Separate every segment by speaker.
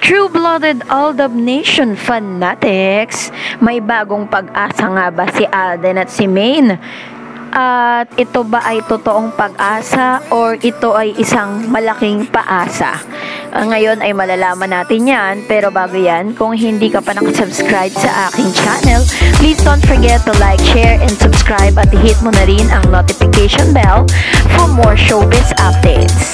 Speaker 1: True-blooded Aldab Nation fanatics, may bagong pag-asa nga ba si Alden at si Maine? At ito ba ay totoong pag-asa or ito ay isang malaking paasa? Ngayon ay malalaman natin yan, pero bago yan, kung hindi ka pa nakasubscribe sa aking channel, please don't forget to like, share, and subscribe at hit mo na rin ang notification bell for more showbiz updates.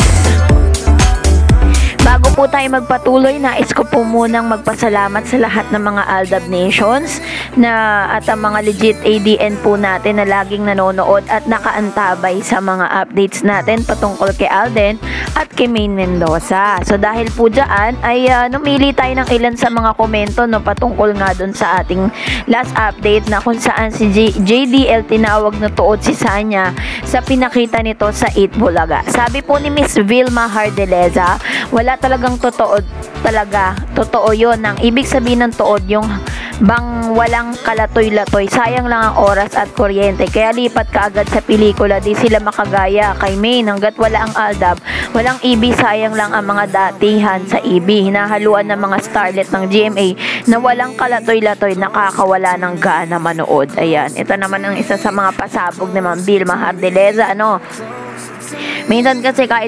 Speaker 1: Bago po tayo magpatuloy, nais ko po munang magpasalamat sa lahat ng mga Aldab Nations at ang mga legit ADN po natin na laging nanonood at nakaantabay sa mga updates natin patungkol kay Alden at kay Maine Mendoza. So dahil po dyan ay numili tayo ng ilan sa mga komento patungkol nga dun sa ating last update na kung saan si JDL tinawag na tuod si Sanya sa pinakita nito sa 8 Bulaga. Sabi po ni Miss Vilma Hardeleza, wala talagang totoo yun. Ang ibig sabihin ng tuod yung bang walang kalatoy-latoy, sayang lang ang oras at kuryente, kaya lipat ka agad sa pelikula, di sila makagaya kay Maine. Hanggat wala ang Aldab, walang EB, sayang lang ang mga datihan sa EB, hinahaluan ng mga starlet ng GMA na walang kalatoy-latoy, nakakawala ng gana manood. Ayan, ito naman ang isa sa mga pasabog ni Ma'am Vilma Hardeleza. Minsan kasi kahit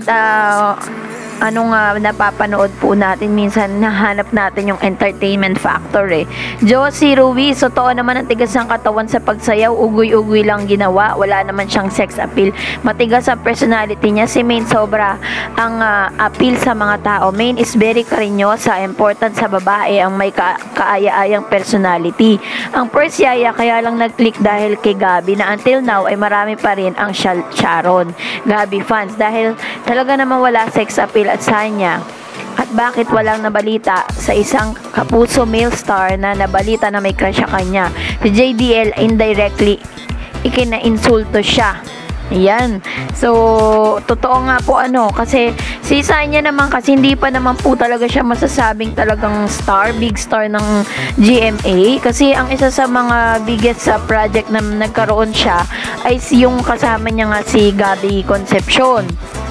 Speaker 1: napapanood po natin, minsan nahanap natin yung entertainment factor Josie Ruiz, totoo naman ang tigas ng katawan sa pagsayaw, ugoy-ugoy lang ginawa, wala naman siyang sex appeal, matigas ang personality niya. Si Maine sobra ang appeal sa mga tao. Maine is very karinyosa, important sa babae ang may kaaya-ayang personality. Ang first yaya kaya lang nag-click dahil kay Gabi, na until now ay marami pa rin ang Sharon Gabi fans dahil talaga naman wala sex appeal at Sanya. At bakit walang nabalita sa isang kapuso male star na nabalita na may crush sa kanya? Si JDL indirectly ikina-insulto siya. Ayan. So, totoo nga po kasi si Sanya naman kasi hindi pa naman po talaga siya masasabing talagang big star ng GMA. Kasi ang isa sa mga biggest project na nagkaroon siya ay yung kasama niya nga si Gabby Concepcion.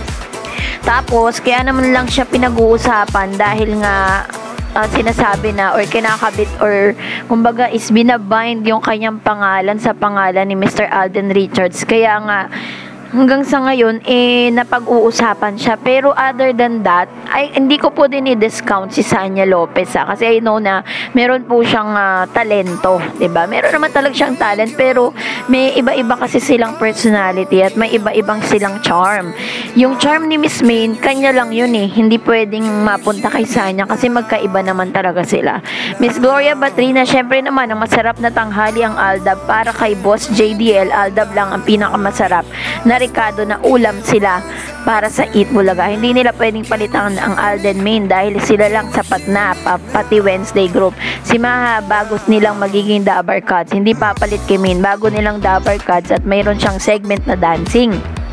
Speaker 1: Tapos, kaya naman lang siya pinag-uusapan dahil nga sinasabi na or kinakabit or kumbaga is binabind yung kanyang pangalan sa pangalan ni Mr. Alden Richards. Kaya nga hanggang sa ngayon napag-uusapan siya, pero other than that ay hindi ko po din i-discount si Sanya Lopez kasi I know na meron po siyang talento, 'di ba? Meron naman talaga siyang talent, pero may iba-iba kasi silang personality at may iba-ibang silang charm. Yung charm ni Miss Maine, kanya lang yun hindi pwedeng mapunta kay Sanya kasi magkaiba naman talaga sila. Miss Gloria Batrina, syempre naman ang masarap na tanghali ang Aldab para kay Boss JDL. Aldab lang ang pinakamasarap na Ricardo na ulam sila para sa 8 Bulaga. Hindi nila pwedeng palitan ang Alden Maine dahil sila lang sapat na, pati Wednesday group. Si Maha, bago nilang magiging Dabar Cuts, hindi papalit kay Maine, bago nilang Dabar Cuts at mayroon siyang segment na dancing.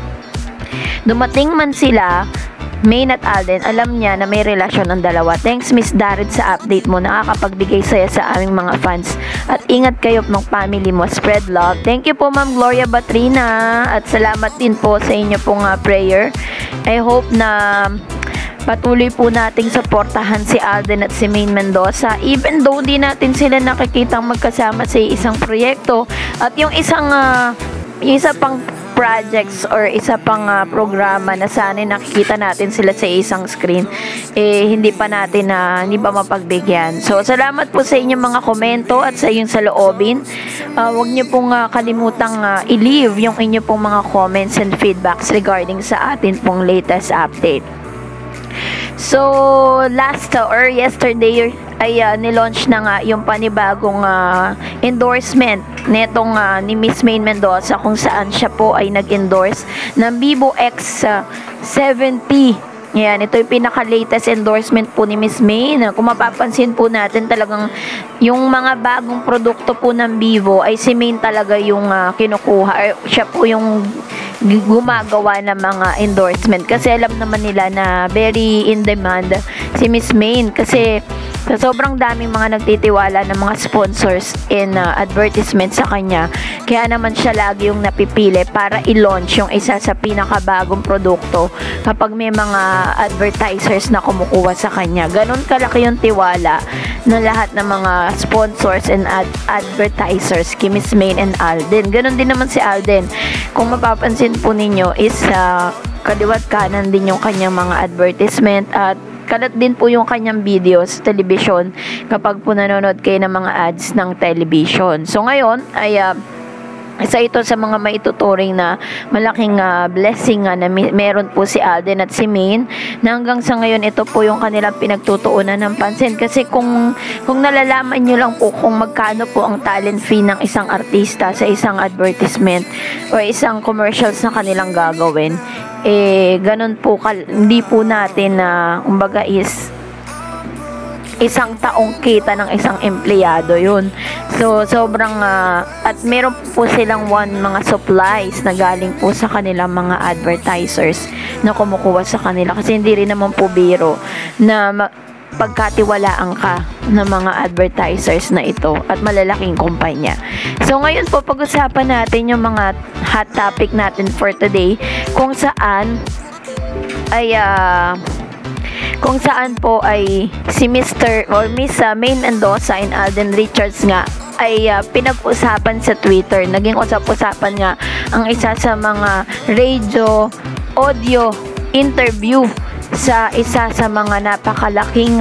Speaker 1: Dumating man sila, Maine at Alden, alam niya na may relasyon ang dalawa. Thanks Miss Darid sa update mo, nakakapagbigay saya sa aming mga fans. At ingat kayo ng family mo, spread love. Thank you po Ma'am Gloria Batrina at salamat din po sa inyo pong prayer. I hope na patuloy po nating suportahan si Alden at si Maine Mendoza, even though di natin sila nakikitang magkasama sa isang proyekto at yung isa pang projects or isa pang programa na sana nakikita natin sila sa isang screen, hindi pa mapagbigyan. So, salamat po sa inyong mga komento at sa inyong saloobin. Huwag niyo pong kalimutang i-leave yung inyong pong mga comments and feedbacks regarding sa atin pong latest update. So, yesterday ay nilaunch na nga yung panibagong endorsement netong ni Miss Maine Mendoza, kung saan siya po ay nag-endorse ng Vivo X70. Yan, ito yung pinaka-latest endorsement po ni Miss Maine. Kung mapapansin po natin, talagang yung mga bagong produkto po ng Vivo ay si Maine talaga yung kinukuha. Siya po yung gumagawa ng mga endorsement kasi alam naman nila na very in demand si Miss Main kasi sa sobrang daming mga nagtitiwala ng mga sponsors and advertisement sa kanya, kaya naman siya lagi yung napipili para i-launch yung isa sa pinakabagong produkto kapag may mga advertisers na kumukuha sa kanya. Ganon kalaki yung tiwala ng lahat ng mga sponsors and advertisers kay Miss Main and Alden. Ganon din naman si Alden. Kung mapapansin po ninyo is kaliwat kanan din yung kanyang mga advertisement at kalat din po yung kanyang videos sa television kapag po nanonood kayo ng mga ads ng television. So ngayon ay isa ito sa mga maituturing na malaking blessing na meron po si Alden at si Main na hanggang sa ngayon ito po yung kanilang pinagtutuunan ng pansin kasi kung nalalaman nyo lang po kung magkano po ang talent fee ng isang artista sa isang advertisement o isang commercials na kanilang gagawin, ganun po hindi po natin na kumbaga is isang taong kita ng isang empleyado yun. So sobrang at meron po silang mga supplies na galing po sa kanilang mga advertisers na kumukuha sa kanila kasi hindi rin naman po biro na pagkatiwalaan ka ng mga advertisers na ito at malalaking kumpanya. So ngayon po pag-usapan natin yung mga hot topic natin for today kung saan po ay si Mr. or Miss Main Mendoza and Alden Richards nga ay pinag-usapan sa Twitter. Naging usap-usapan nga ang isa sa mga radio audio interview sa isa sa mga napakalaking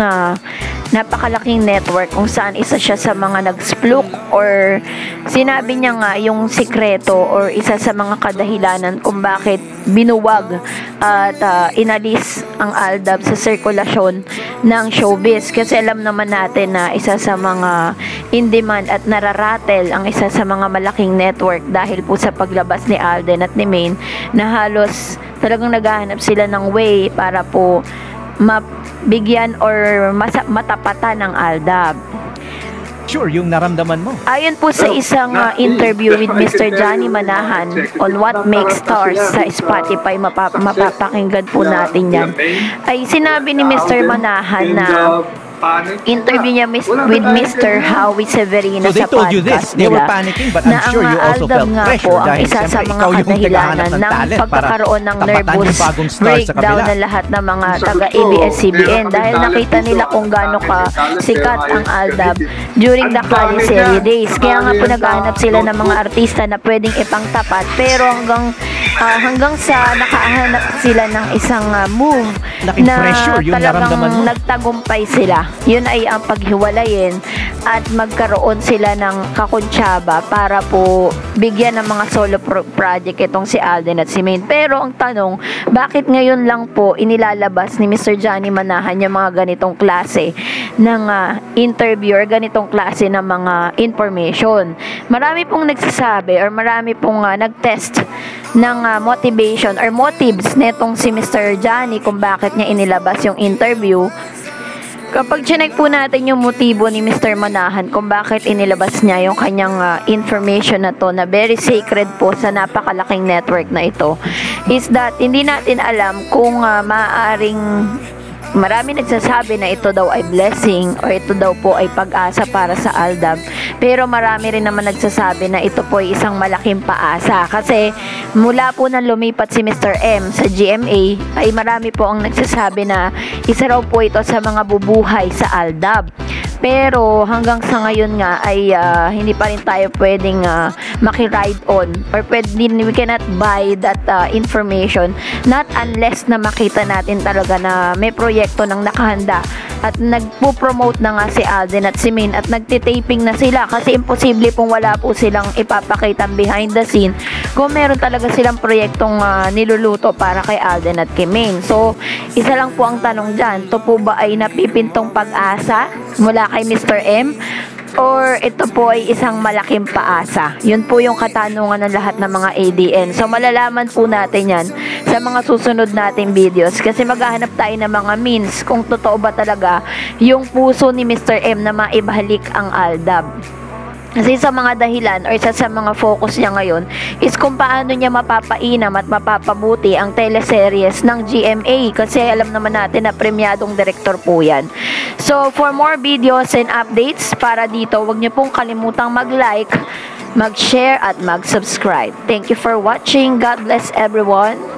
Speaker 1: network kung saan isa siya sa mga nag-splook or sinabi niya nga yung sikreto or isa sa mga kadahilanan kung bakit binuwag at inalis ang Aldab sa sirkulasyon ng showbiz kasi alam naman natin na isa sa mga in-demand at nararatel ang isa sa mga malaking network dahil po sa paglabas ni Alden at ni Main na halos talagang naghahanap sila ng way para po mabigyan or matapatan ng Aldab.
Speaker 2: Sure, yung naramdaman mo.
Speaker 1: Ayon po sa isang interview with Mr. Johnny Manahan on What Makes Stars sa Spotify, mapapakinggan po natin yan, ay sinabi ni Mr. Manahan na interview niya with Mr. Howie Severino sa podcast nila na ang Aldab nga po ang isa sa mga kadahilanan ng pagkakaroon ng nervous breakdown ng lahat ng mga taga-ABS-CBN dahil nakita nila kung gaano ka sikat ang Aldab during the Caliserie days. Kaya nga po naghahanap sila ng mga artista na pwedeng ipangtapat pero hanggang sa nakahanap sila ng isang move na talagang nagtagumpay sila. Yun ay ang paghiwalayin at magkaroon sila ng kakuntsaba para po bigyan ng mga solo project itong si Alden at si Main. Pero ang tanong, bakit ngayon lang po inilalabas ni Mr. Johnny Manahan yung mga ganitong klase ng interview or ganitong klase ng mga information? Marami pong nagsasabi or marami pong nag-test ng motivation or motives netong si Mr. Johnny kung bakit niya inilabas yung interview. Kapag chinek po natin yung motibo ni Mr. Manahan kung bakit inilabas niya yung kanyang information na to na very sacred po sa napakalaking network na ito, is that hindi natin alam kung maaaring marami nagsasabi na ito daw ay blessing o ito daw po ay pag-asa para sa Aldab. Pero marami rin naman nagsasabi na ito po ay isang malaking paasa. Kasi mula po nang lumipat si Mr. M sa GMA ay marami po ang nagsasabi na isa raw po ito sa mga bubuhay sa Aldab. Pero hanggang sa ngayon nga ay hindi pa rin tayo pwedeng maki-ride on or we cannot buy that information not unless na makita natin talaga na may proyekto ng nakahanda at nagpo-promote na nga si Alden at si Main at nagtitaping na sila kasi imposible pong wala po silang ipapakitang behind the scene kung meron talaga silang proyektong niluluto para kay Alden at kay Main. So isa lang po ang tanong dyan, ito po ba ay napipintong pag-asa mula kay Mr. M or ito po ay isang malaking paasa? Yun po yung katanungan ng lahat ng mga ADN. So malalaman po natin yan sa mga susunod nating videos kasi maghahanap tayo ng mga means kung totoo ba talaga yung puso ni Mr. M na maibalik ang Aldab. Kasi sa mga dahilan or isa sa mga focus niya ngayon is kung paano niya mapapainam at mapapabuti ang teleseries ng GMA, kasi alam naman natin na premyadong direktor po yan. So for more videos and updates para dito, huwag niyo pong kalimutang mag-like, mag-share at mag-subscribe. Thank you for watching. God bless everyone.